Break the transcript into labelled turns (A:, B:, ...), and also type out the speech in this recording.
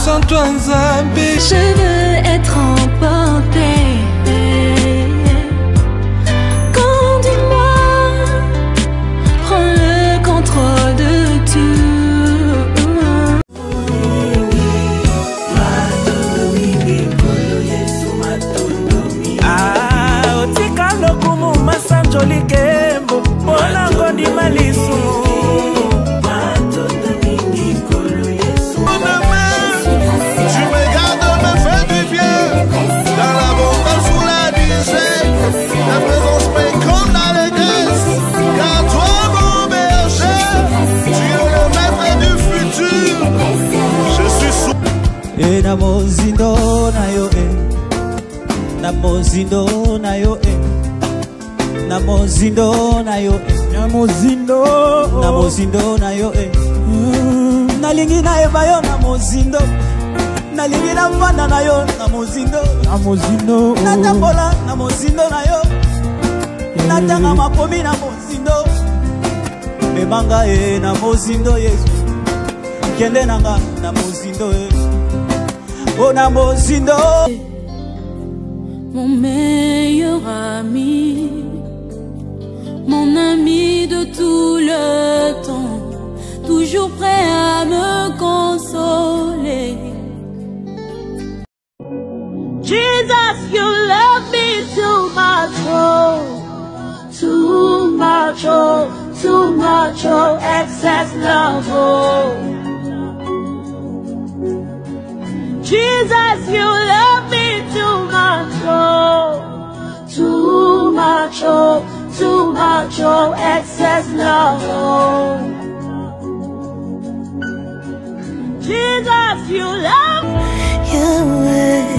A: sans toi Nzambe.
B: Je veux être emporté. Conduis-moi, prends le contrôle de tout.
C: Ah, otika lokumu masanjoli kembo, bona ngondi malisu.
D: Namozindo na yo namozindo na yo namozindo na yo namozindo na yo nalingi na eba yo namozindo nalingi na mvanda na yo namozindo natambola namozindo na yo natanga makomi namozindo memanga namozindo Yesu kende nanga namozindo oh namozindo.
B: Mon meilleur ami, mon ami de tout le temps, toujours prêt à me consoler. Jesus, you love me too much, oh, too much, oh, too much, oh, excess love, oh. Jesus, you love me too much, oh, too much, oh, too much, oh, excess love, oh. Jesus, you love me.